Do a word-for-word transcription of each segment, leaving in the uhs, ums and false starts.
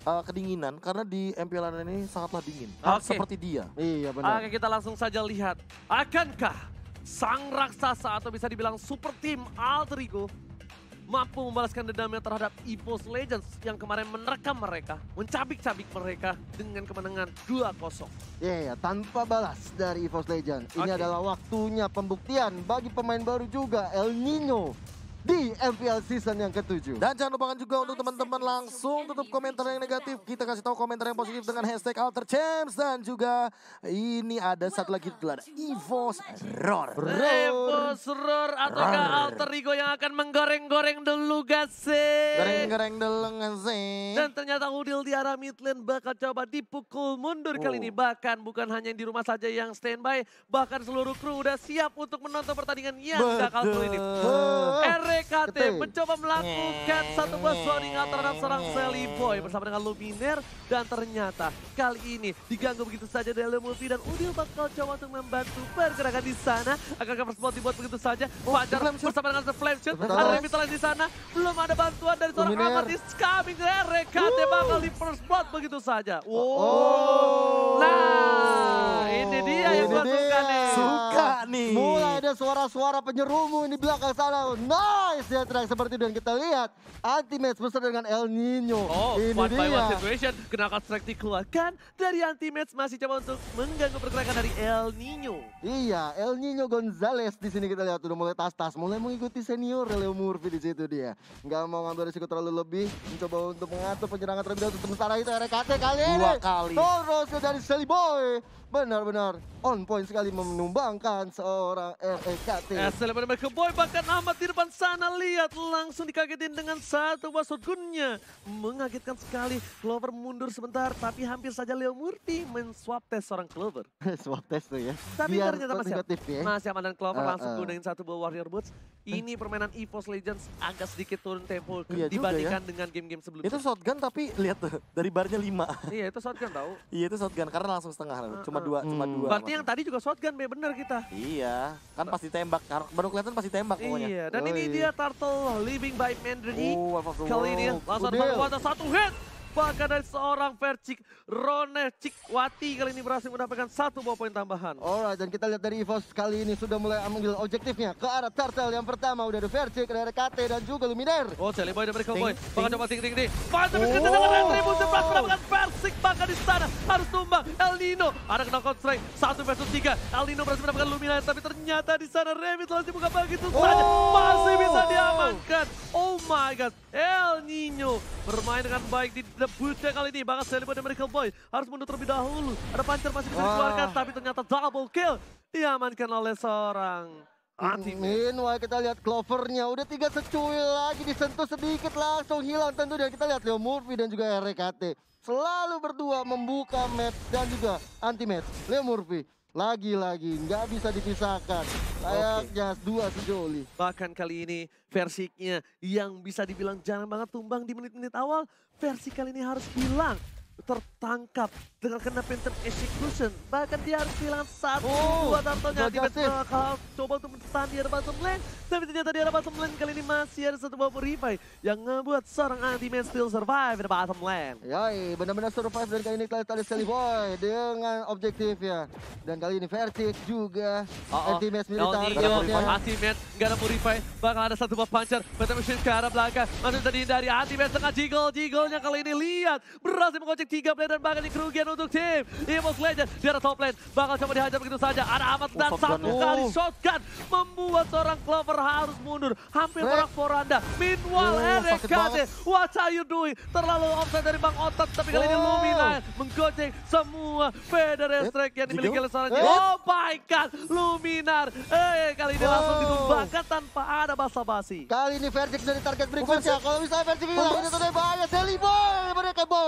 uh, kedinginan karena di M P L ini sangatlah dingin. Oke. Seperti dia. Iya benar. Oke, kita langsung saja lihat. Akankah sang raksasa atau bisa dibilang super team Alter Ego mampu membalaskan dendamnya terhadap EVOS Legends yang kemarin menerkam mereka, mencabik-cabik mereka dengan kemenangan dua kosong. Iya, yeah, tanpa balas dari EVOS Legends. Ini Oke. adalah waktunya pembuktian bagi pemain baru juga, El Nino. Di M P L season yang ketujuh. Dan jangan lupakan juga untuk teman-teman langsung tutup komentar yang negatif. Kita kasih tahu komentar yang positif dengan hashtag AlterChamps. Dan juga ini ada satu lagi adalah EVOS Roar. EVOS Roar ataukah Alter Ego yang akan menggoreng-goreng dulu gak sih? Goreng-goreng dulu nggak sih? Dan ternyata Udil di arah mid lane bakal coba dipukul mundur kali ini. Bahkan bukan hanya yang di rumah saja yang standby, bahkan seluruh kru udah siap untuk menonton pertandingan yang bakal kali ini. R K T mencoba melakukan satu buah zoning terhadap seorang Sally Boy bersama dengan Luminaire. Dan ternyata kali ini diganggu begitu saja dari Lemurfi dan Udil bakal coba untuk membantu pergerakan di sana. Akankah first blood dibuat begitu saja? Fajar bersama dengan The Flame Shoot. Ada Revitalize di sana. Belum ada bantuan dari seorang Amat is coming. R K T bakal di first blood begitu saja. Wow. Nah, ini dia yang gue suka nih. Suka nih. Mulai ada suara-suara penyerumu di belakang sana. Nice ya track seperti itu. Dan kita lihat anti-match bersama dengan El Nino. Oh, ini one by dia. one situation. Kenapa strike dikeluarkan dari anti-match masih coba untuk mengganggu pergerakan dari El Nino. Iya, El Nino Gonzalez di sini kita lihat udah mulai tas-tas, mulai mengikuti senior Leo Murphy di situ dia. Nggak mau ngambil risiko terlalu lebih, mencoba untuk mengatur penyerangan terlebih dahulu. Sementara itu R K T kali ini. Dua kali. Terus dari Sally Boy. Benar-benar on point sekali menumbangkan seorang R K T. S L benar-benar ke Boy, bahkan Ahmad di depan sana lihat langsung dikagetin dengan satu buah shotgunnya. Mengagetkan sekali, Clover mundur sebentar tapi hampir saja Leo Murphy men-swap test seorang Clover. Swap test tuh ya. Tapi Biar ternyata masih negatif ya. Masih aman dan Clover Uh, langsung uh. gunain satu buah Warrior Boots. Ini permainan EVOS Legends agak sedikit turun tempo Iya juga dibandingkan dengan game-game sebelumnya. Itu shotgun tapi lihat tuh dari barnya lima. Iya itu shotgun tau. Iya itu shotgun karena langsung setengah. Cuma Uh, uh. dua, cuma Hmm. dua. Berarti yang tadi juga shotgun, be bener kita. Iya, kan pasti tembak. Baru kelihatan pasti tembak pokoknya. Iya, dan Oh, ini iya. dia Turtle Living by Mandry. Oh, Wolf of the Kali ini World. langsung Udil. ada satu hit. Bahkan dari seorang Vercik, Rone Cikwati kali ini berhasil mendapatkan satu buah poin tambahan. Alright, dan kita lihat dari EVOS kali ini sudah mulai ambil objektifnya ke arah Turtle. Yang pertama udah ada Vercik, ada R K T dan juga Luminaire. Oh, Jelly Boy dan Miracle Boy. Ting, Bahkan ting. coba ting ting ting. Mantap, Oh. kita dengan retribusi plus mendapatkan Vercik. Bahkan di sana harus tumbang. El Nino ada kena strike satu versus tiga. El Nino berhasil mendapatkan Luminaire, tapi ternyata di sana Remit langsung buka begitu saja. Masih bisa diamankan. Oh my god, El Nino bermain dengan baik di debutnya kali ini. Bahkan Jelly Boy dan Miracle Boy harus mundur terlebih dahulu. Ada pancer masih bisa Wah. dikeluarkan, tapi ternyata double kill diamankan oleh seorang anti. Meanwhile kita lihat Clovernya udah tiga secuil lagi, disentuh sedikit langsung hilang tentu. Dan kita lihat Leo Murphy dan juga R K T selalu berdua membuka map dan juga anti match. Leo Murphy lagi-lagi nggak bisa dipisahkan, layaknya dua sejoli. Bahkan kali ini versinya yang bisa dibilang jarang banget tumbang di menit-menit awal, versi kali ini harus hilang. Tertangkap dengan kena Phantom Execution. Bahkan dia harus kehilangan satu Oh, dua tartonya. gagal Tiba sih. bakal coba untuk bertahan di arah bottom lane. Tapi ternyata di arah bottom lane kali ini masih ada satu buah revive yang ngebuat seorang anti-man still survive di bottom lane. Yoi, benar-benar survive dan kali ini kita lihat ada Sally Boy dengan objektifnya. Dan kali ini Vercik juga Oh, oh. anti-match El militar. Nino, dapatnya. anti-match, gak ada purify. Bakal ada satu buah puncher, Phantom Machine ke arah belakang. Masih bisa dihindari anti-match tengah jiggle-jiggle-nya kali ini. Lihat, berhasil mengocek tiga player dan bahkan di kerugian untuk tim EVOS Legends. Di arah top lane, bakal coba dihajar begitu saja. Ada Amat dan shotgun satu ya. kali Oh. shotgun. Membuat seorang Clover harus mundur. Hampir Rek. orang Foranda. Meanwhile, Oh, R sakit K T, banget. what are you doing? Terlalu offside dari Bang Otot. Tapi kali ini Oh. Lumina menggocek semua Federer Eh, strike yang dimiliki jiggle. oleh seorang Eh. Oh my god, Luminar. Eh, kali ini langsung Oh. ditumbangkan tanpa ada basa-basi. Kali ini Vercik dari target berikutnya. Kalau misalnya Vercik hilang, ini sudah bahaya. Sally Boy, mereka Boy.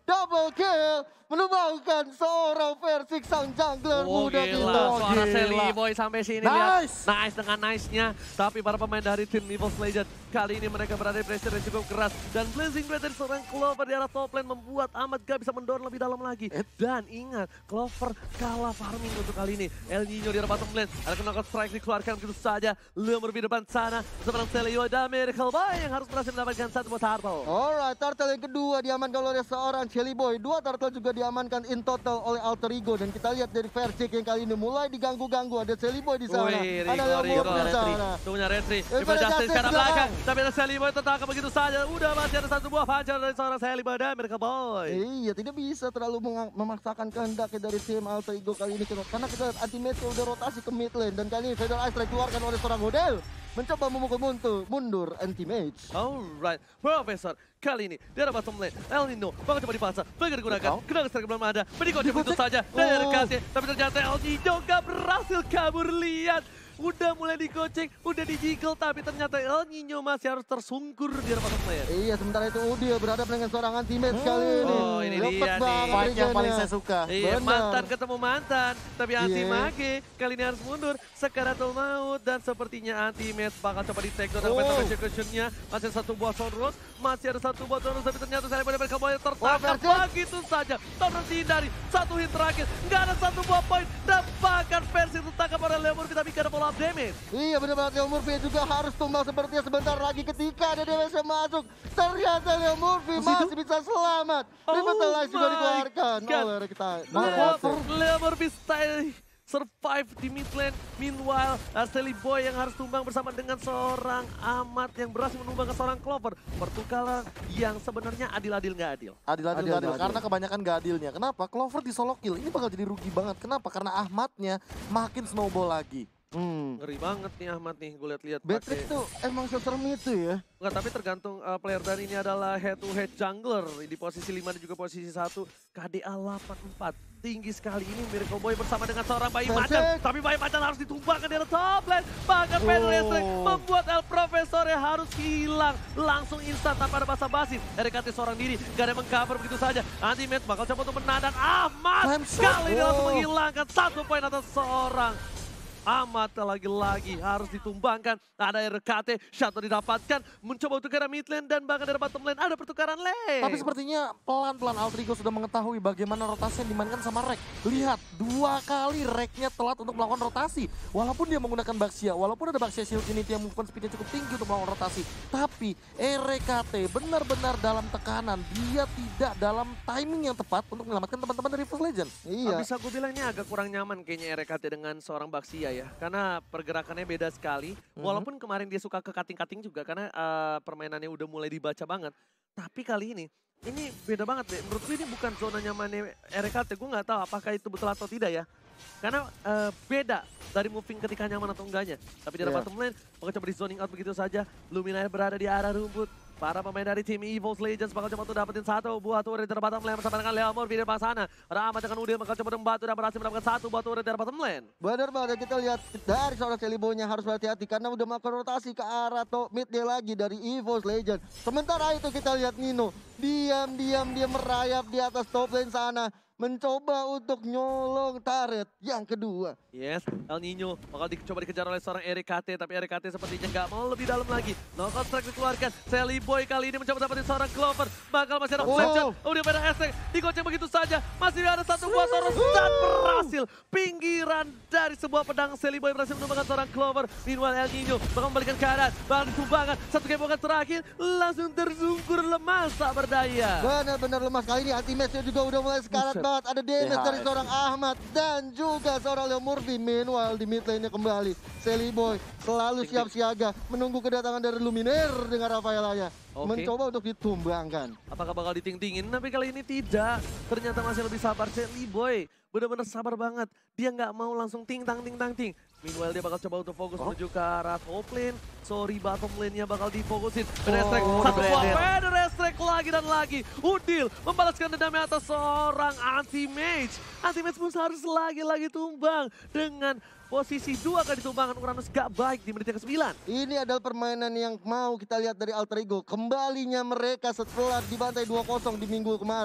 double kill. Menumbangkan seorang versi sang jungler Oh muda gila, kita. suara Gila. Sally Boy sampai sini Nice. lihat. Nice dengan nice-nya. Tapi para pemain dari tim Evil Legend kali ini mereka berada di pressure yang cukup keras. Dan Blazing Blade dari seorang Clover di arah top lane membuat Ahmad gak bisa mendorong lebih dalam lagi. Dan ingat, Clover kalah farming untuk kali ini. El Nino di arah bottom lane. Ada knockout strike dikeluarkan begitu saja. Lemur di depan sana. Seorang Sally Boy dan Miracle Boy yang harus berhasil mendapatkan satu buah turtle. Alright, turtle yang kedua diamankan oleh seorang Shelly Boy. Dua turtle juga diamankan in total oleh Alter Ego. Dan kita lihat dari Versik yang kali ini mulai diganggu-ganggu. Ada Shelly Boy di sana. Wih, Ada Rico, Lemur Rico. di sana. Itu punya Retri. Eh, Di pada Justice Justice ke arah belakang. belakang. Tapi ada Sally Boy tertangkap begitu saja. Udah masih ada satu buah pancar dari seorang Sally Boy dan Miracle Boy. Iya, tidak bisa terlalu menga- memaksakan kehendaknya dari tim Alter Ego kali ini. Karena kita lihat anti-match udah rotasi ke mid lane. Dan kali ini Fatal Ice Strike keluarkan oleh seorang model. Mencoba memukul mundur, mundur anti-mage. Alright, Profesor kali ini di arah bottom lane. El Nino bakal coba dipasang, bagi digunakan. Kenapa strike belum ada? Berikutnya begitu saja. Dan Oh. kasih, tapi ternyata El Nino gak berhasil kabur. Lihat, udah mulai digocek, udah dijiggle, tapi ternyata El Nino masih harus tersungkur di arah bottom lane. Iya, sementara itu Udil berhadapan dengan seorang anti-match kali ini. Oh, ini Cepet dia nih. banget Fight yang regennya. paling saya suka. Iya, Benar. mantan ketemu mantan, tapi anti Iya. mage kali ini harus mundur. Sekaratul maut dan sepertinya anti match bakal coba di take down Oh. dengan execution-nya. Masih ada satu buah Soundrose, masih ada satu buah Soundrose, tapi ternyata saya pada mereka boy tertangkap Versi. begitu saja. Terus dihindari, satu hit terakhir, nggak ada satu buah poin dan bahkan versi tertangkap oleh Lemur, tapi nggak ada follow up damage. Iya, benar banget. Leo Murphy juga harus tumbang sepertinya sebentar lagi ketika ada D W S yang masuk. Ternyata Leo Murphy masih bisa selamat. Oh Revitalize juga my dikeluarkan God. oleh kita. Lemur, Lemur bisa survive di mid lane. Meanwhile, uh, Sally Boy yang harus tumbang bersama dengan seorang Ahmad yang berhasil menumbangkan seorang Clover. Pertukaran yang sebenarnya adil-adil nggak adil. Adil, adil, Adil, adil, adil. Karena kebanyakan gak adilnya. Kenapa? Clover di solo kill. Ini bakal jadi rugi banget. Kenapa? Karena Ahmadnya makin snowball lagi. Hmm. Ngeri banget nih Ahmad nih, gue lihat-lihat. Beatrix pakai- tuh emang seserem itu ya. Enggak, tapi tergantung uh, player dari ini adalah head to head jungler di posisi lima dan juga posisi satu. K D A delapan empat. Tinggi sekali ini Miracle Boy bersama dengan seorang bayi Perfect. macan. Tapi bayi macan harus ditumbangkan di top lane. Bahkan Pedro Oh. Estrek membuat El Profesor yang harus hilang. Langsung instan tanpa ada basa-basi. R K T seorang diri, gak ada mengcover begitu saja. Anti-match bakal coba untuk menahan Ahmad. Clamp shot. Kali ini langsung Oh. menghilangkan satu poin atas seorang Ahmad. Lagi-lagi harus ditumbangkan. Ada R K T, shuttle didapatkan. Mencoba untuk ke arah mid lane dan bahkan dari bottom lane ada pertukaran lane. Tapi sepertinya pelan-pelan Altrigo sudah mengetahui bagaimana rotasi yang dimainkan sama Rek. Lihat, dua kali Reknya telat untuk melakukan rotasi. Walaupun dia menggunakan Baxia, walaupun ada Baxia Shield Unity yang movement speednya cukup tinggi untuk melakukan rotasi. Tapi R K T benar-benar dalam tekanan. Dia tidak dalam timing yang tepat untuk menyelamatkan teman-teman dari First Legend. Iya. Bisa gue bilang ini agak kurang nyaman kayaknya R K T dengan seorang Baxia ya. Karena pergerakannya beda sekali. Walaupun kemarin dia suka ke cutting-cutting juga karena eh, permainannya udah mulai dibaca banget. Tapi kali ini, ini beda banget deh. Menurut gue ini bukan zona nyamannya R K T. Gue nggak tahu apakah itu betul atau tidak ya. Karena eh, beda dari moving ketika nyaman atau enggaknya. Tapi di arah Yeah. bottom lane, bakal coba di zoning out begitu saja. Luminaire berada di arah rumput. Para pemain dari tim Evil Legends bakal coba untuk dapetin satu buah turret dari bottom lane bersama dengan Leomor di depan sana. Ada Ahmad dengan Udil bakal coba membantu dan berhasil mendapatkan satu buah turret dari bottom lane. Benar banget, kita lihat dari seorang Shelly Boy-nya harus berhati-hati karena udah melakukan rotasi ke arah top mid dia lagi dari Evo's Legend. Sementara itu kita lihat Nino diam-diam dia merayap di atas top lane sana. Mencoba untuk nyolong turret yang kedua. Yes, El Nino bakal dicoba dikejar oleh seorang R K T, tapi R K T sepertinya nggak mau lebih dalam lagi. Knockout strike dikeluarkan, Sally Boy kali ini mencoba dapetin seorang Clover. Bakal masih ada Oh. Fletcher, udah pada Estek, digoceng begitu saja. Masih ada satu buah Toros dan berhasil. Pinggiran dari sebuah pedang, Sally Boy berhasil menumbangkan seorang Clover. Meanwhile El Nino bakal membalikan keadaan, bakal ditumbangkan. Satu kebokan terakhir, langsung tersungkur lemas tak berdaya. Benar-benar lemas kali ini, anti-match-nya juga udah mulai sekarat Buset. banget. Ada damage D H S. dari seorang Ahmad dan juga seorang Leo Murphy. Meanwhile di mid lane-nya kembali Sally Boy selalu siap siaga menunggu kedatangan dari Luminaire dengan Rafaelanya. Oke. Mencoba untuk ditumbangkan. Apakah bakal diting-tingin? Tapi kali ini tidak. Ternyata masih lebih sabar. Sally Boy benar-benar sabar banget. Dia nggak mau langsung ting-tang, ting-tang, ting. Meanwhile dia bakal coba untuk fokus Oh. menuju ke arah top lane. Sorry, bottom lane-nya bakal difokusin. Oh, Pedestrek, satu buah Brandon. Pedestrek lagi dan lagi. Udil membalaskan dendamnya atas seorang anti-mage. Anti-mage pun harus lagi-lagi tumbang dengan posisi dua kali tumbangan Uranus gak baik di menit yang kesembilan. Ini adalah permainan yang mau kita lihat dari Alter Ego. Kembalinya mereka setelah dibantai dua kosong di minggu kemarin.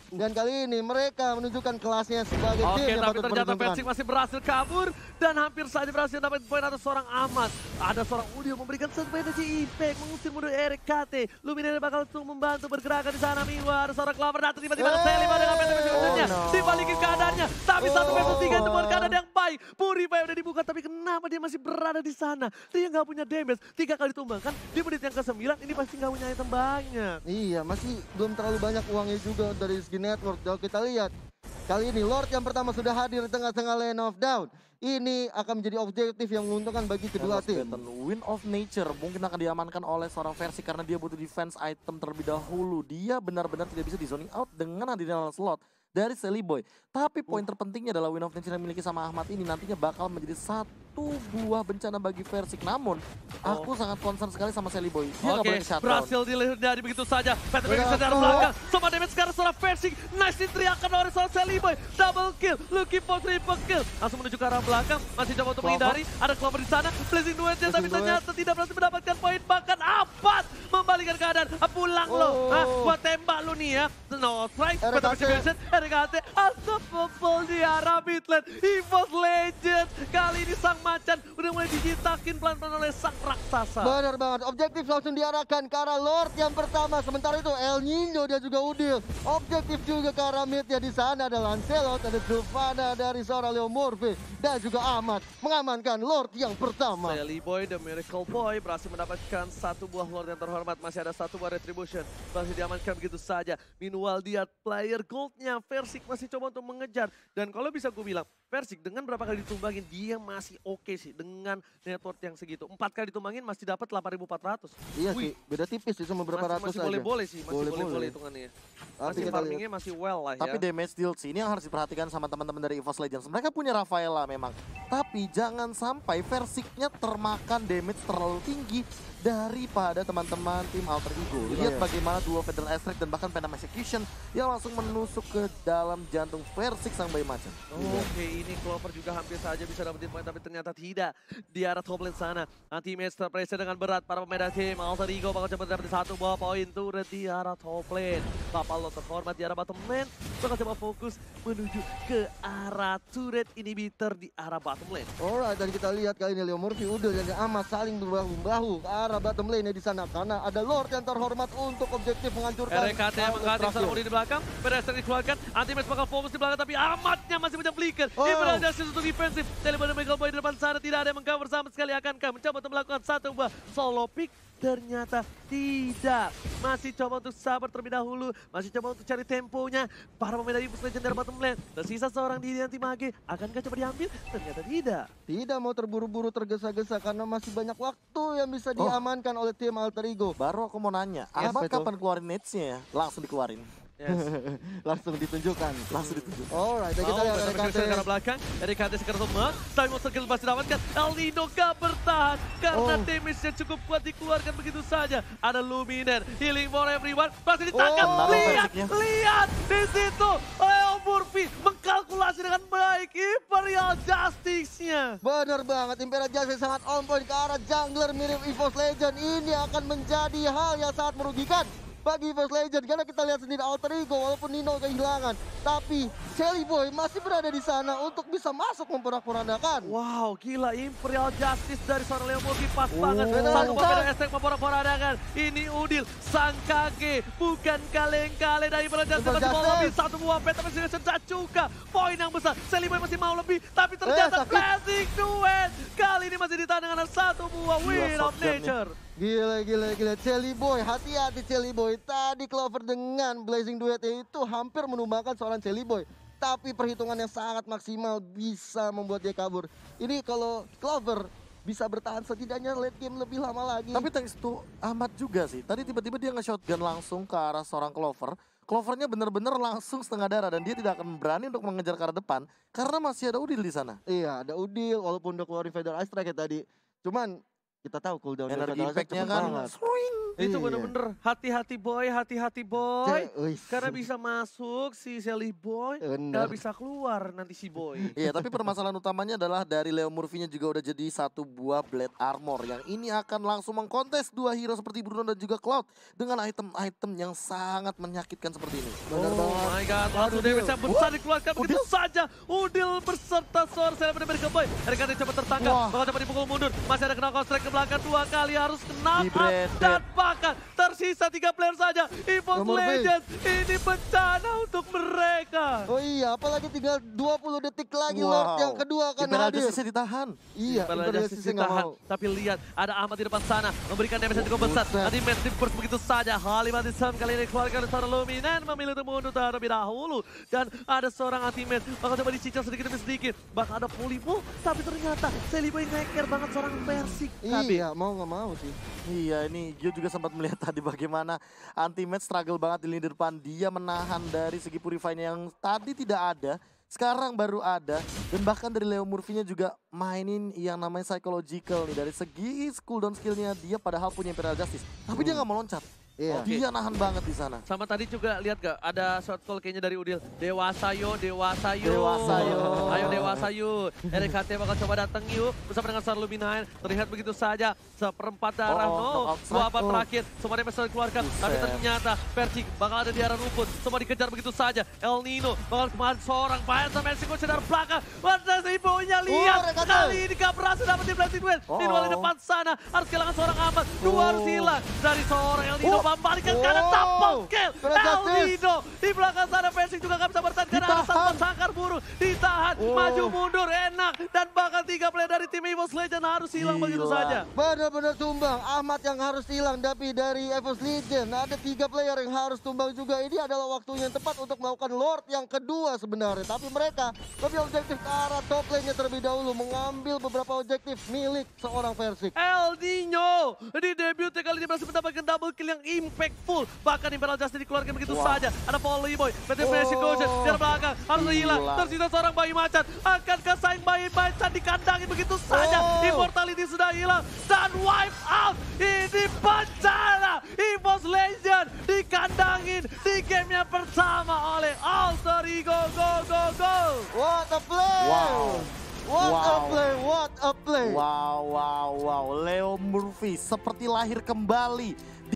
Dan kali ini mereka menunjukkan kelasnya sebagai Oke, tim yang tapi patut ternyata diperhitungkan. Persik masih berhasil kabur dan hampir saja berhasil dapat poin atas seorang Ahmad. Ada seorang Udil memberikan satu energi impact, mengusir mundur R K T. Luminaire bakal langsung membantu bergerakan di sana. Miwa, ada seorang Clover datang tiba-tiba ada Selly dengan P T P sebenarnya. no. Dibalikin keadaannya, tapi satu versus tiga itu bukan Oh. keadaan yang baik. Purify udah dibuka, tapi kenapa dia masih berada di sana? Dia nggak punya damage, tiga kali tumbangkan di menit yang ke sembilan, ini pasti nggak punya item banyak. Iya, masih belum terlalu banyak uangnya juga dari segi network. Kalau kita lihat, kali ini Lord yang pertama sudah hadir di tengah-tengah lane of down. Ini akan menjadi objektif yang menguntungkan bagi kedua tim. Win of Nature mungkin akan diamankan oleh seorang versi karena dia butuh defense item terlebih dahulu. Dia benar-benar tidak bisa di zoning out dengan hadirnya slot dari Selly Boy. Tapi poin terpentingnya adalah Win of Nature yang dimiliki sama Ahmad ini nantinya bakal menjadi satu buah bencana bagi Versik. Namun, aku sangat concern sekali sama Selly Boy. Dia nggak Oke, boleh ke shutdown. berhasil dihindari begitu saja. Peter Udah, bisa dari oh. belakang. Semua damage sekarang seorang Versik. Nice diteriakan oleh seorang Selly Boy. Double kill, looking for triple kill. Langsung menuju ke arah belakang. Masih coba untuk Clover. menghindari. Ada Clover di sana. Blazing duetnya, tapi Blazing duet. ternyata tidak berhasil mendapatkan poin. Bahkan Apat membalikan keadaan. Pulang lo. Oh. Hah, gua tembak lu nih ya. No strike. R K T. Peter Vision, R K T. Unstoppable di arah midlane. EVOS Legends. Kali ini sang macan udah mulai dijitakin pelan-pelan oleh sang raksasa. Benar banget, objektif langsung diarahkan ke arah Lord yang pertama. Sementara itu El Nino dan juga Udil. Objektif juga ke arah mid ya, di sana ada Lancelot, ada Sylvana dari seorang Leo Murphy. Dan juga Ahmad mengamankan Lord yang pertama. Selly Boy, The Miracle Boy berhasil mendapatkan satu buah Lord yang terhormat. Masih ada satu buah Retribution. Masih diamankan begitu saja. Meanwhile dia player goldnya Versik masih coba untuk mengejar. Dan kalau bisa gue bilang, Versik dengan berapa kali ditumbangin dia masih oke sih dengan network yang segitu. Empat kali ditumbangin masih dapat delapan ribu empat ratus. Iya Wih, sih, beda tipis sih, cuma beberapa masih, ratus masih aja. boleh-boleh sih, masih Boleh-boleh. boleh-boleh hitungannya. Tapi Masih kita farmingnya masih well lah ya. Tapi damage deals ini yang harus diperhatikan sama teman-teman dari EVOS Legends. Mereka punya Rafaela memang. Tapi jangan sampai Versiknya termakan damage terlalu tinggi daripada teman-teman tim Alter Ego. Lihat Iya. bagaimana dua Federal Airstrike dan bahkan Phantom Execution yang langsung menusuk ke dalam jantung Versik sang bayi macan. Oke, ini Clover juga hampir saja bisa dapetin poin, tapi ternyata tidak. Di arah top lane sana, anti-match terpressure dengan berat. Para pemain tim Alter Ego bakal coba dapetin satu buah poin turret di arah top lane. Bapak lo terhormat di arah bottom lane, bakal coba fokus menuju ke arah turret inhibitor di arah bottom lane. Alright, dan kita lihat kali ini Leo Murphy, Udil dan Ahmad saling berbahu-bahu ke arah bottom lane di sana. Karena ada Lord yang terhormat untuk objektif menghancurkan. R K T yang mengganti terakhir. seorang di belakang, Pedestrian dikeluarkan, anti-match bakal fokus di belakang, tapi Ahmadnya masih punya flicker. Oh. Ibrahim Justice untuk defensif, Taliban dan Michael Boy di depan sana tidak ada yang mengcover sama sekali. Akankah mencoba untuk melakukan satu buah solo pick? Ternyata tidak. Masih coba untuk sabar terlebih dahulu. Masih coba untuk cari temponya. Para pemain dari EVOS Legends dari bottom lane. Tersisa seorang diri anti mage. Akankah coba diambil? Ternyata tidak. Tidak mau terburu-buru tergesa-gesa karena masih banyak waktu yang bisa Oh. diamankan oleh tim Alter Ego. Baru aku mau nanya, Yes, Ahmad betul. kapan keluarin nets-nya ya? Langsung dikeluarin. Yes. Langsung ditunjukkan. Langsung ditunjuk. Alright, dan kita Oh, lihat betul R K T. ke arah belakang. R K T sekarang semua. Time monster kill masih dapatkan. El Nino gak bertahan. Karena Oh. damage-nya cukup kuat dikeluarkan begitu saja. Ada Luminaire. Healing for everyone. Masih ditangkap. Oh. Lihat, Basicnya. lihat. Di situ. Leo Murphy mengkalkulasi dengan baik. Imperial Justice-nya. Benar banget, Imperial Justice sangat on point ke arah jungler mirip EVOS Legend. Ini akan menjadi hal yang sangat merugikan bagi EVOS Legend. Karena kita lihat sendiri Alter Ego walaupun Nino kehilangan. Tapi Selly Boy masih berada di sana untuk bisa masuk memporak-porandakan. Wow, gila Imperial Justice dari seorang Leo Murphy pas Oh. banget. Benar. Satu pemain estek memporak-porandakan. Ini Udil, sang kage, bukan kaleng-kaleng dari Imperial Justice. Imperial Masih mau Justice. lebih, satu buah peta masih bisa juga. Poin yang besar, Selly Boy masih mau lebih, tapi ternyata sakit. Blazing Duet. Kali ini masih ditahan dengan satu buah Win Gila, of shotgun nih. Nature. Gila, gila, gila. Selly Boy, hati-hati Selly Boy. Tadi Clover dengan Blazing Duet itu hampir menumbangkan seorang Selly Boy. Tapi perhitungan yang sangat maksimal bisa membuat dia kabur. Ini kalau Clover bisa bertahan setidaknya late game lebih lama lagi. Tapi thanks to Ahmad juga sih. Tadi tiba-tiba dia nge-shotgun langsung ke arah seorang Clover. Clovernya bener-bener langsung setengah darah dan dia tidak akan berani untuk mengejar ke arah depan karena masih ada Udil di sana. Iya, ada Udil walaupun udah keluarin Feather Ice Strike ya tadi. Cuman kita tahu cooldown Energi impact-nya kan swing. Itu Iya. bener-bener hati-hati boy, hati-hati boy. Cek, wih. Karena bisa masuk si Sally Boy, Bener. nggak bisa keluar nanti si Boy. Iya, tapi permasalahan utamanya adalah dari Leo Murphy-nya juga udah jadi satu buah Blade Armor yang ini akan langsung mengkontes dua hero seperti Bruno dan juga Cloud dengan item-item yang sangat menyakitkan seperti ini. Bener Oh banget. my god, langsung damage yang besar dikeluarkan begitu saja. Udil beserta Sorcerer benar-benar ke Boy. R K T coba tertangkap, Wah. bakal coba dipukul mundur. Masih ada kena strike ke belakang dua kali, harus kena Di up. Branded. Dan bahkan tersisa tiga player saja. EVOS Nomor B. Legends, ini bencana untuk mereka. Oh iya, apalagi tinggal dua puluh detik lagi Wow. Lord yang kedua akan Imperial hadir. Justice-nya ditahan. Iya, Imperial Imperial Justice Justice nggak ditahan. mau. Tapi lihat, ada Ahmad di depan sana. Memberikan damage yang cukup besar. Buset. Nanti Matt burst begitu saja. Halimantisam kali ini keluarkan seorang Luminan. Memilih untuk mundur terlebih dahulu. Dan ada seorang anti-match. Bakal coba dicicil sedikit demi sedikit. Bakal ada Polypo. Tapi ternyata Sally Boy ngeker banget seorang Persik. Iya, mau nggak mau sih. Iya, ini Gio juga sempat melihat tadi bagaimana anti-match struggle banget di lini depan. Dia menahan dari segi Purify-nya yang tadi tidak ada, sekarang baru ada. Dan bahkan dari Leo Murphy-nya juga mainin yang namanya psychological nih. Dari segi cooldown skill-nya dia padahal punya Imperial Justice. Tapi dia nggak mau loncat. Iya. Oke. Dia nahan banget di sana. Sama tadi juga lihat gak ada short call kayaknya dari Udil. Dewasa yo, dewasa yo. Dewasa yo. Ayo dewasa yo. R K T bakal coba datang yuk bersama dengan Star Luminaire. Terlihat begitu saja seperempat darah. Oh, no, knockout dua strike. abad Oh. terakhir. Semua damage sudah dikeluarkan. Tapi Buset. ternyata Persik bakal ada di arah rumput. Semua dikejar begitu saja. El Nino bakal kemarin seorang Bayern sama Mexico dari belakang. Warna ibunya lihat. Oh, R K T. Kali ini gak berhasil dapetin Blessing Duel. Di duel di Oh. depan sana. Harus kehilangan seorang Ahmad. Dua harus Oh. hilang dari seorang El Nino. Oh. Membalikan kanan. Oh. Tampol kill, Kena El justice. Nino di belakang sana Persik juga gak bisa bertahan karena ada Ditahan. satu sangkar burung ditahan, Oh. maju mundur enak dan bahkan tiga player dari tim EVOS Legends harus hilang begitu Gila. saja. Benar-benar tumbang. Ahmad yang harus hilang, tapi dari EVOS Legends ada tiga player yang harus tumbang juga. Ini adalah waktu yang tepat untuk melakukan Lord yang kedua sebenarnya. Tapi mereka lebih objektif ke arah top lane-nya terlebih dahulu, mengambil beberapa objektif milik seorang Persik. El Nino di debutnya kali ini berhasil mendapatkan double kill yang impactful. Bahkan Imperial Justice dikeluarkan begitu Wow. saja. Ada Polyboy, berarti Oh. Fresh Coach dari belakang harus Gila. hilang. Tersisa seorang bayi macan. Akankah Saing bayi macan dikandangin begitu saja? Oh. Immortality sudah hilang dan wipe out. Ini bencana. EVOS Legends dikandangin di game yang pertama oleh Alter Ego. Go, go, go. What a play! Wow. What a Wow. play! What a play! Wow, wow, wow. Leo Murphy seperti lahir kembali